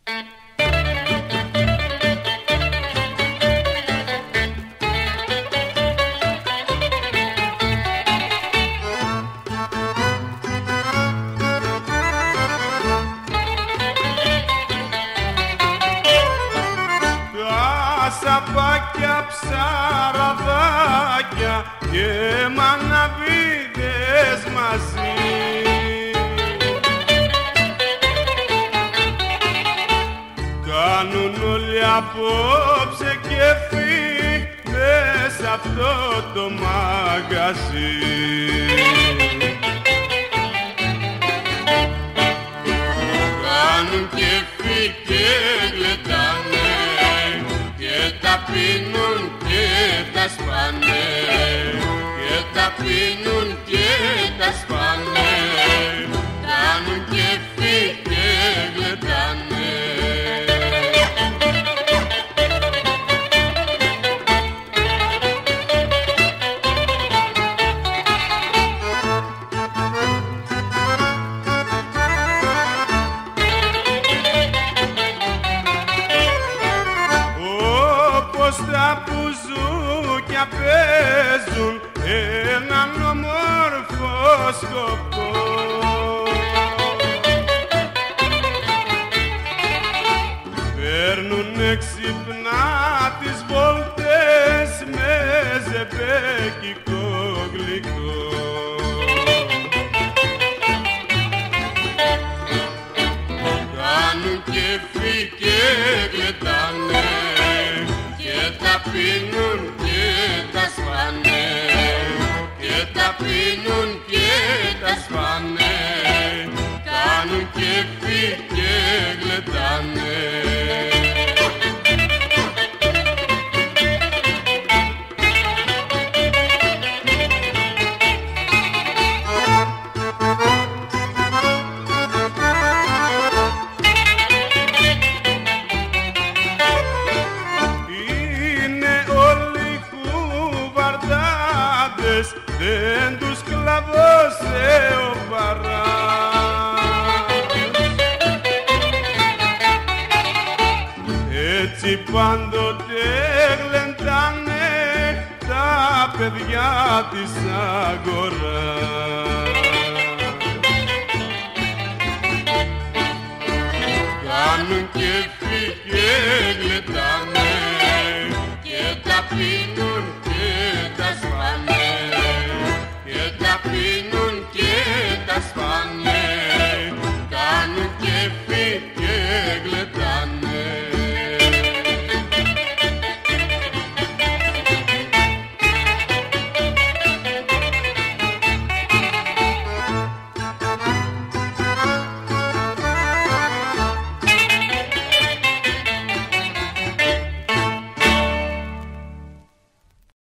Σαπάκια, ψαραδάκια και μαναβίδες μαζί. Κάνουν όλοι απόψε κέφι μες σ' αυτό το μαγαζί. Κάνουν κέφι και γλεντάνε, τα πίνουν και τα σπάνε, και τα πίνουν και τα σπάνε, κάνουν κέφι και γλεντάνε. Τα μπουζούκια παίζουν έναν όμορφο σκοπό. Παίρνουνε ξυπνά τις βόλτες με ζεμπέκικο γλυκό. Κάνουν κέφι και γλεντάνε, τα πίνουν και τα σπάνε, και τα πίνουν και τα σπάνε, κάνουν κέφι και γλεντάνε. Δεν τους κλαβώσε ο παράς. Έτσι πάντοτε γλεντάνε τα παιδιά της αγοράς. Κάνουν κέφι και